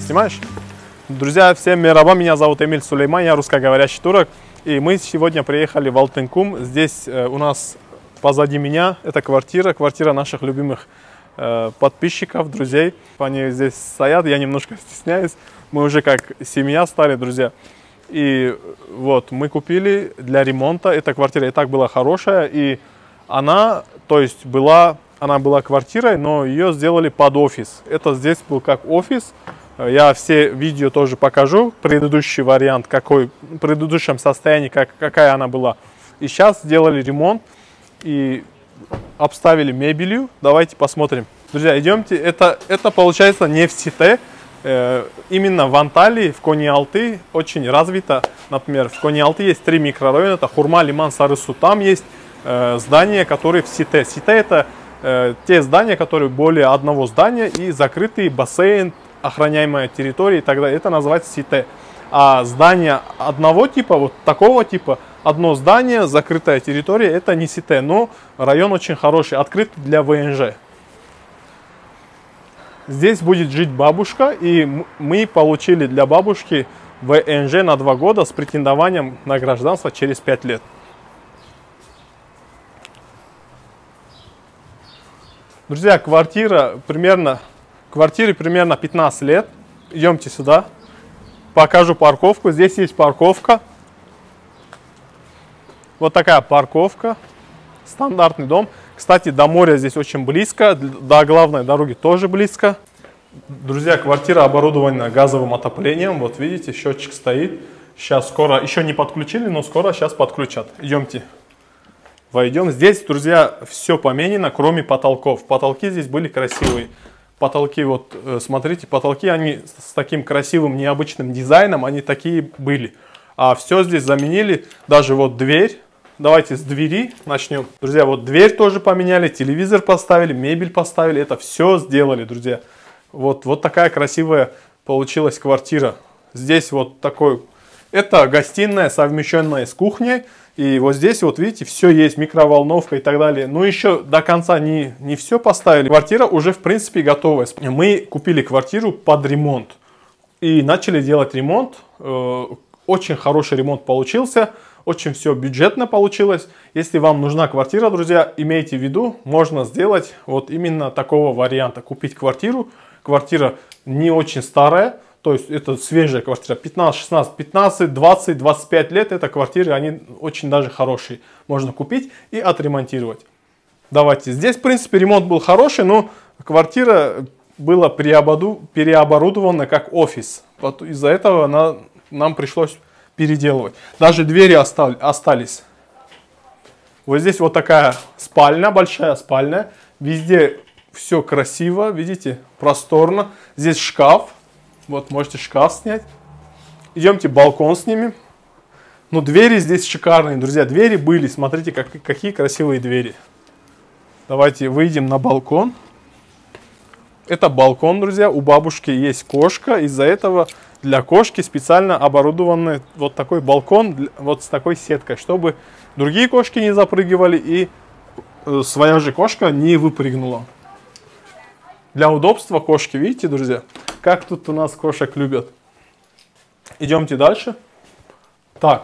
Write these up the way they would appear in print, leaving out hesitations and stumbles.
Снимаешь? Друзья, всем мераба, меня зовут Эмиль Сулейман, я русскоговорящий турок. И мы сегодня приехали в Алтынкум. Здесь у нас позади меня это квартира наших любимых подписчиков, друзей. Они здесь стоят, я немножко стесняюсь. Мы уже как семья стали, друзья. И вот мы купили для ремонта. Эта квартира и так была хорошая. И она, то есть она была квартирой, но ее сделали под офис. Это здесь был как офис. Я все видео тоже покажу. Предыдущий вариант, в предыдущем состоянии, какая она была. И сейчас сделали ремонт и обставили мебелью. Давайте посмотрим. Друзья, идемте. Это получается не в Сите. Именно в Анталии, в Кони-Алты очень развито. Например, в Кони-Алты есть 3 микрорайона. Это Хурма, Лиман, Сары-Су. Там есть здания, которые в Сите. Сите это те здания, которые более одного здания и закрытый бассейн, охраняемая территория и так далее. Это называется Сите. А здание одного типа, вот такого типа, одно здание, закрытая территория, это не Сите. Но район очень хороший, открыт для ВНЖ. Здесь будет жить бабушка, и мы получили для бабушки ВНЖ на 2 года с претендованием на гражданство через 5 лет. Друзья, квартире примерно 15 лет. Идемте сюда. Покажу парковку. Здесь есть парковка. Вот такая парковка. Стандартный дом. Кстати, до моря здесь очень близко. До главной дороги тоже близко. Друзья, квартира оборудована газовым отоплением. Вот видите, счетчик стоит. Сейчас скоро, еще не подключили, но скоро сейчас подключат. Идемте. Войдем. Здесь, друзья, все поменено, кроме потолков. Потолки здесь были красивые. Потолки, вот, смотрите, потолки, они с таким красивым, необычным дизайном, они такие были. А все здесь заменили, даже вот дверь. Давайте с двери начнем. Друзья, вот дверь тоже поменяли, телевизор поставили, мебель поставили. Это все сделали, друзья. Вот такая красивая получилась квартира. Здесь вот такой, это гостиная, совмещенная с кухней. И вот здесь, вот видите, все есть, микроволновка и так далее. Но еще до конца не все поставили. Квартира уже, в принципе, готовая. Мы купили квартиру под ремонт. И начали делать ремонт. Очень хороший ремонт получился. Очень все бюджетно получилось. Если вам нужна квартира, друзья, имейте в виду, можно сделать вот именно такого варианта. Купить квартиру. Квартира не очень старая. То есть это свежая квартира, 15, 16, 15, 20, 25 лет. Это квартиры, они очень даже хорошие. Можно купить и отремонтировать. Давайте. Здесь, в принципе, ремонт был хороший, но квартира была переоборудована как офис. Из-за этого нам пришлось переделывать. Даже двери остались. Вот здесь вот такая спальня, большая спальня. Везде все красиво, видите, просторно. Здесь шкаф. Вот, можете шкаф снять. Идемте балкон снимем. Ну, двери здесь шикарные, друзья. Двери были, смотрите, какие красивые двери. Давайте выйдем на балкон. Это балкон, друзья. У бабушки есть кошка. Из-за этого для кошки специально оборудованный вот такой балкон, вот с такой сеткой, чтобы другие кошки не запрыгивали и своя же кошка не выпрыгнула. Для удобства кошки, видите, друзья, как тут у нас кошек любят. Идемте дальше. Так.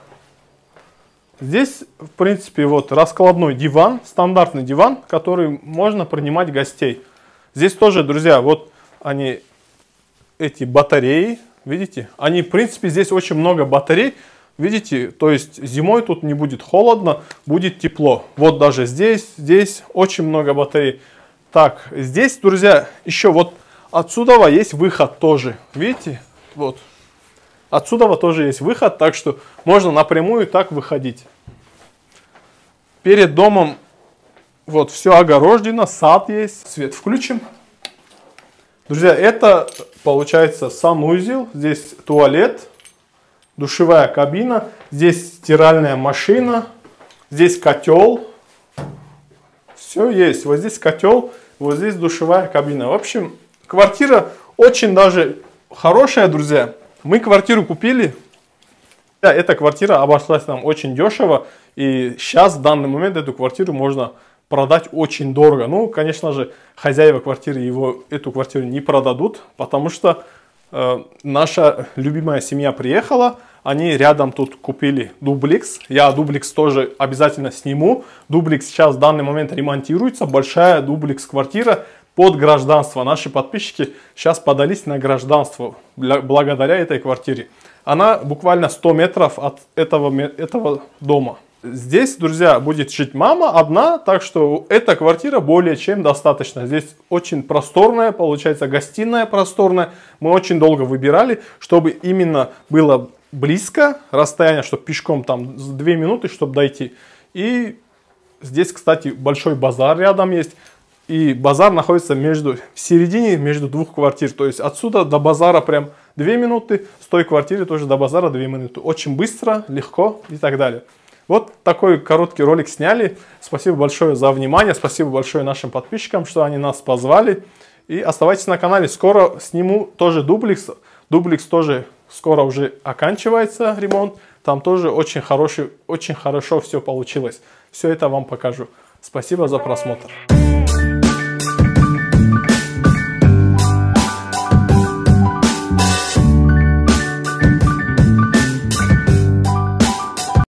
Здесь, в принципе, вот раскладной диван, стандартный диван, который можно принимать гостей. Здесь тоже, друзья, вот они, эти батареи, видите, они, в принципе, здесь очень много батарей. Видите, то есть зимой тут не будет холодно, будет тепло. Вот даже здесь очень много батарей. Так, здесь, друзья, еще вот отсюда есть выход тоже. Видите? Вот. Отсюда тоже есть выход, так что можно напрямую так выходить. Перед домом вот все огорожено, сад есть. Свет включим. Друзья, это получается санузел. Здесь туалет, душевая кабина. Здесь стиральная машина. Здесь котел. Все есть. Вот здесь котел. Вот здесь душевая кабина. В общем, квартира очень даже хорошая, друзья. Мы квартиру купили. Эта квартира обошлась нам очень дешево. И сейчас, в данный момент, эту квартиру можно продать очень дорого. Ну, конечно же, хозяева квартиры эту квартиру не продадут, потому что Наша любимая семья приехала, они рядом тут купили дуплекс. Я дуплекс тоже обязательно сниму. Дуплекс сейчас в данный момент ремонтируется. Большая дуплекс квартира под гражданство. Наши подписчики сейчас подались на гражданство благодаря этой квартире. Она буквально 100 метров от этого дома. Здесь, друзья, будет жить мама одна, так что эта квартира более чем достаточно. Здесь очень просторная, получается гостиная просторная. Мы очень долго выбирали, чтобы именно было близко расстояние, чтобы пешком там 2 минуты, чтобы дойти. И здесь, кстати, большой базар рядом есть. И базар находится в середине между двух квартир. То есть отсюда до базара прям 2 минуты, с той квартиры тоже до базара 2 минуты. Очень быстро, легко и так далее. Вот такой короткий ролик сняли. Спасибо большое за внимание. Спасибо большое нашим подписчикам, что они нас позвали. И оставайтесь на канале. Скоро сниму тоже дуплекс. Дуплекс тоже скоро уже оканчивается ремонт. Там тоже очень хорошо все получилось. Все это вам покажу. Спасибо за просмотр.